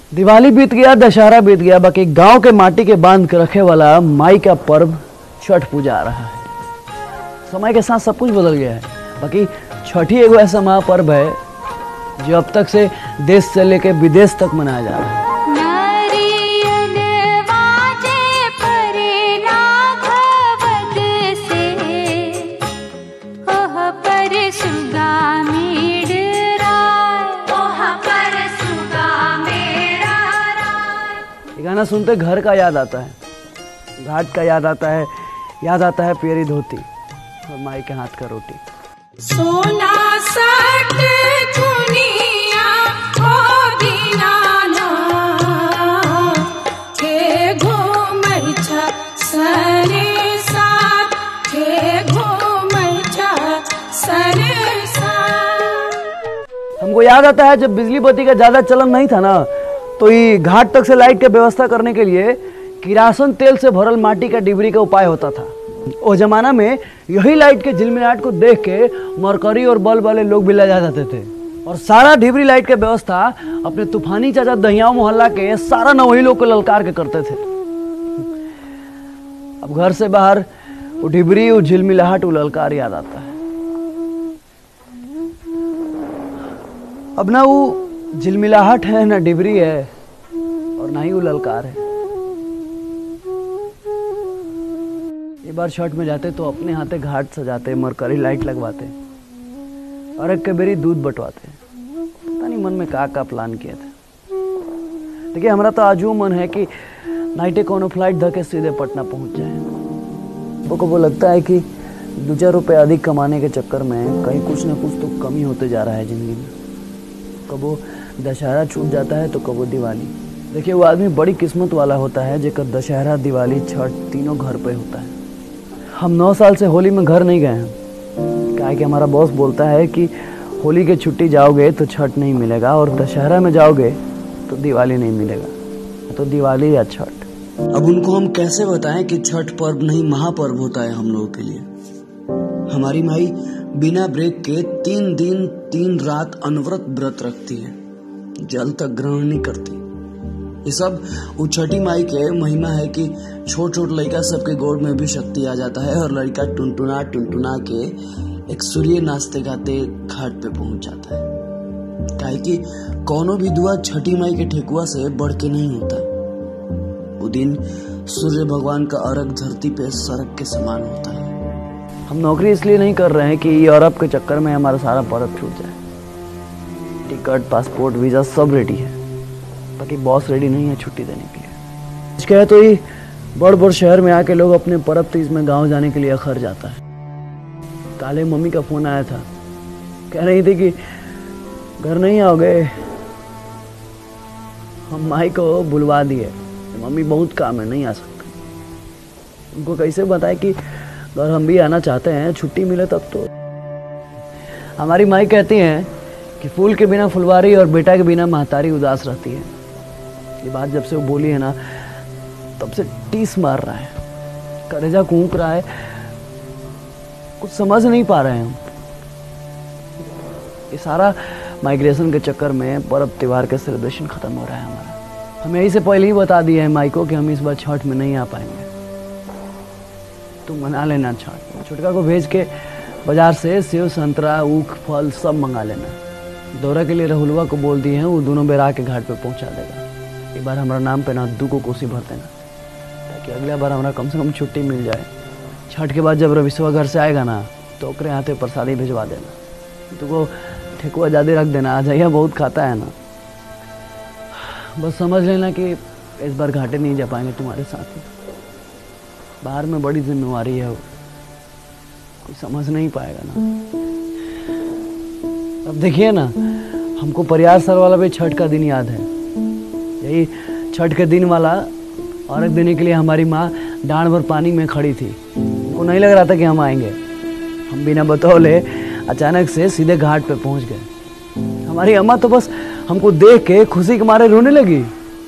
दिवाली बीत गया, दशहरा बीत गया, बाकी गांव के माटी के बांध के रखे वाला माई का पर्व छठ पूजा आ रहा है। समय के साथ सब कुछ बदल गया है, बाकी छठ ही एगो ऐसा महापर्व है जो अब तक से देश से लेकर विदेश तक मनाया जा रहा है। गाना सुनते घर का याद आता है, घाट का याद आता है प्यारी धोती और माई के हाथ का रोटी। सोना सट चुनिया ओ दीनाना के घूमै छ सरे साथ के घूमै छ सरे साथ। हमको याद आता है जब बिजली बत्ती का ज्यादा चलन नहीं था ना, तो ये घाट तक से लाइट की व्यवस्था करने के लिए किरासन तेल से भरल माटी का डिबरी का उपाय होता था। उस जमाना में यही लाइट के झिलमिलाहट को देख के मरकरी और बल्ब वाले लोग भी लजा जाते थे और सारा डिबरी लाइट की व्यवस्था अपने तूफानी चाचा दहियाओं मोहल्ला के सारा नवही लोग को ललकार के करते थे। अब घर से बाहर वो डिबरी, वो झिलमिलाहट, वो ललकार याद आता है। अब ना वो झिलमिलाहट है, ना डिबरी है और ना ही वो ललकार है। एक बार छठ में जाते तो अपने हाथे घाट सजाते, मरकरी लाइट लगवाते और एक कबेरी दूध बंटवाते। पता नहीं मन में का प्लान किया था। देखिए हमारा तो आजू मन है कि नाइटे कोनो फ्लाइट धके सीधे पटना पहुंच जाए। वो लगता है कि 2-4 रुपये अधिक कमाने के चक्कर में कहीं कुछ ना कुछ तो कमी होते जा रहा है जिंदगी में। कबो दशहरा छूट जाता है तो कबो दिवाली। देखिए वो आदमी बड़ी किस्मत वाला होता है जेकर दशहरा, दिवाली, छठ तीनों घर पे होता है। हम 9 साल से होली में घर नहीं गए हैं, क्या है कि हमारा बॉस बोलता है कि होली के छुट्टी जाओगे तो छठ नहीं मिलेगा और दशहरा में जाओगे तो दिवाली नहीं मिलेगा, तो दिवाली या छठ। अब उनको हम कैसे बताएं कि छठ पर्व नहीं महापर्व होता है हम लोगों के लिए। हमारी माई बिना ब्रेक के 3 दिन 3 रात अनवरत व्रत रखती है, जल तक ग्रहण नहीं करती। ये सब वो छठी माई के महिमा है कि छोट छोट लड़का सबके गोड़ में भी शक्ति आ जाता है और लड़का टुनटुना टुनटुना के एक सूर्य नाचते गाते घाट पे पहुंच जाता है। काहे कि कोनो भी दुआ छठी माई के ठेकुआ से बढ़ के नहीं होता। वो दिन सूर्य भगवान का अर्घ धरती पे सरक के समान होता है। हम नौकरी इसलिए नहीं कर रहे हैं कि यूरोप के चक्कर में हमारा सारा पर्व छूट जाए। टिकट, पासपोर्ट, वीजा सब रेडी है, बाकी बॉस रेडी नहीं है छुट्टी देने के लिए। कहे तो ये बड़ शहर में आके लोग अपने पर्व तीज में गांव जाने के लिए अखर जाता है। काले मम्मी का फोन आया था, कह रही थी कि घर नहीं आओगे, हम माई को बुलवा दिए, मम्मी बहुत काम है नहीं आ सकते। उनको कैसे बताए कि अगर हम भी आना चाहते हैं, छुट्टी मिले तब तो। हमारी माई कहती हैं कि फूल के बिना फुलवारी और बेटा के बिना महतारी उदास रहती है। ये बात जब से वो बोली है ना, तब से टीस मार रहा है, कलेजा कूक रहा है, कुछ समझ नहीं पा रहे हैं हम। ये सारा माइग्रेशन के चक्कर में पर्व त्योहार का सेलिब्रेशन खत्म हो रहा है हमारा। हम यही से पहले ही बता दिए हैं माई को कि हम इस बार छठ में नहीं आ पाएंगे, तुम मना लेना छठ। छुटका को भेज के बाजार से सेव, संतरा, ऊख, फल सब मंगा लेना। दौरा के लिए राहुलवा को बोल दिए हैं, वो दोनों बेर आके घाट पे पहुंचा देगा। एक बार हमारा नाम पे ना 2 को कोसी भर देना, ताकि अगला बार हमारा कम से कम छुट्टी मिल जाए। छठ के बाद जब रविश्वा घर से आएगा ना, तो ओकरे हाथे प्रसादी भिजवा देना। तुमको ठेकुआ ज़्यादा रख देना, आ जाइए, बहुत खाता है ना। बस समझ लेना कि इस बार घाटे नहीं जा पाएंगे तुम्हारे साथ में। बाहर में बड़ी जिम्मेवारी है, वो कोई समझ नहीं पाएगा ना। अब देखिए ना, हमको परियार सर वाला भी छठ का दिन याद है। यही छठ के दिन वाला अर्घ देने के लिए हमारी माँ डांड भर पानी में खड़ी थी। उनको नहीं लग रहा था कि हम आएंगे। हम बिना बतौले अचानक से सीधे घाट पे पहुंच गए। हमारी अम्मा तो बस हमको देख के खुशी के मारे रोने लगी,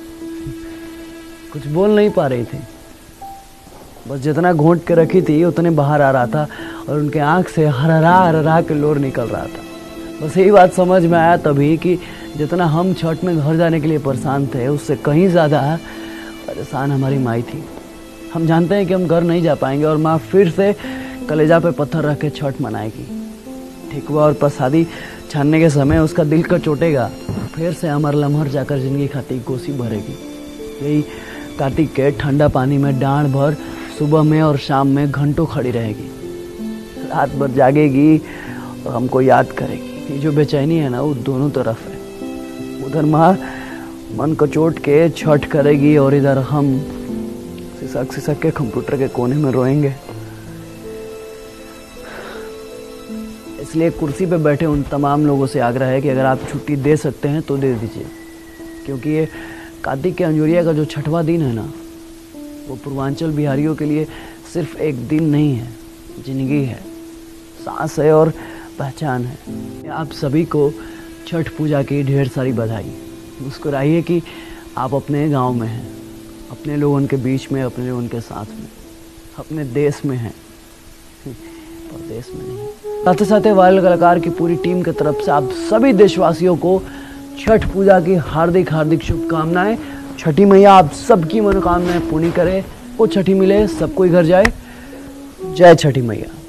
कुछ बोल नहीं पा रही थी। बस जितना घोंट के रखी थी उतने बाहर आ रहा था और उनके आंख से हररा हररा के लोर निकल रहा था। बस यही बात समझ में आया तभी कि जितना हम छठ में घर जाने के लिए परेशान थे उससे कहीं ज़्यादा परेशान हमारी माई थी। हम जानते हैं कि हम घर नहीं जा पाएंगे और माँ फिर से कलेजा पे पत्थर रख के छठ मनाएगी। ठेकुआ और प्रसादी छानने के समय उसका दिल का चोटेगा, फिर से अमर लम्हर जाकर जिंदगी खाती कोसी भरेगी। यही कार्तिक के ठंडा पानी में डांड भर सुबह में और शाम में घंटों खड़ी रहेगी, रात भर जागेगी और हमको याद करेगी। ये जो बेचैनी है ना वो दोनों तरफ है। उधर माँ मन को चोट के छठ करेगी और इधर हम सिसक सिसक के कंप्यूटर के कोने में रोएंगे। इसलिए कुर्सी पे बैठे उन तमाम लोगों से आग्रह है कि अगर आप छुट्टी दे सकते हैं तो दे दीजिए, क्योंकि ये कार्तिक के अंजोरिया का जो छठवां दिन है ना वो पूर्वांचल बिहारियों के लिए सिर्फ एक दिन नहीं है, जिंदगी है, सांस है और पहचान है। आप सभी को छठ पूजा की ढेर सारी बधाई। मुस्कुराइए कि आप अपने गांव में हैं, अपने लोगों के बीच में, अपने लोगों के साथ में, अपने देश में हैं, परदेश में नहीं। साथ ही साथ वायरल कलाकार की पूरी टीम की तरफ से आप सभी देशवासियों को छठ पूजा की हार्दिक हार्दिक शुभकामनाएं। छठी मैया आप सबकी मनोकामनाएं पूरी करे, वो छठी मिले, सब कोई घर जाए। जय छठी मैया।